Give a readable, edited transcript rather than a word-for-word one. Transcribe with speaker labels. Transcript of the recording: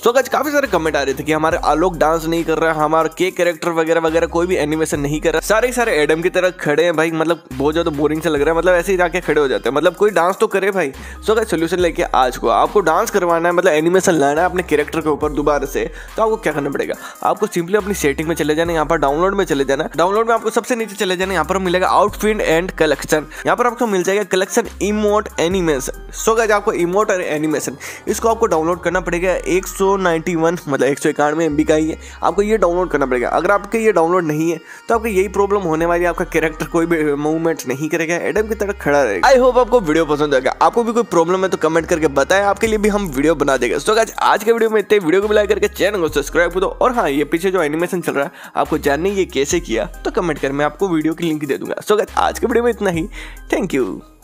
Speaker 1: So guys काफी सारे comment आ रहे थे कि हमारे आलोक डांस नहीं कर रहा है, हमारा के कैरेक्टर वगैरह वगैरह कोई भी एनिमेशन नहीं कर रहा, सारे एडम की तरह खड़े हैं भाई, मतलब बहुत ज्यादा बोरिंग से लग रहा है, मतलब ऐसे ही जाके खड़े हो जाते हैं, मतलब कोई डांस तो करे भाई। सो गाइस सोल्यूशन लेके आज को आपको डांस करवाना है, मतलब एनिमेशन लाना है अपने कैरेक्टर के ऊपर दोबारा से, तो आपको क्या करना पड़ेगा, आपको सिंपली अपनी सेटिंग में चले जाना, यहाँ पर डाउनलोड में चले जाना, डाउनलोड में आपको सबसे नीचे चले जाना, यहाँ पर मिलेगा आउटफिट एंड कलेक्शन, यहाँ पर आपको मिल जाएगा collection emote animation. So guys आपको इमोट और एनिमेशन इसको आपको डाउनलोड करना पड़ेगा, 191 मतलब 191 MB का ही है, आपको ये डाउनलोड करना पड़ेगा। अगर आपके ये डाउनलोड नहीं है तो आपको यही प्रॉब्लम होने वाली है, आपका कैरेक्टर कोई भी मूवमेंट नहीं करेगा, एडम की तरह खड़ा रहेगा। आई होप आपको वीडियो पसंद आएगा, आपको भी कोई प्रॉब्लम है तो कमेंट करके बताएं, आपके लिए भी हम वीडियो बना देंगे। सो गाइस आज के वीडियो में इतने, वीडियो को लाइक करके चैनल को सब्सक्राइब कर दो, और हाँ ये पीछे जो एनिमेशन चल रहा है आपको जानने ये कैसे किया तो कमेंट कर, मैं आपको वीडियो की लिंक दे दूंगा। सो गाइस आज के वीडियो में इतना ही, थैंक यू।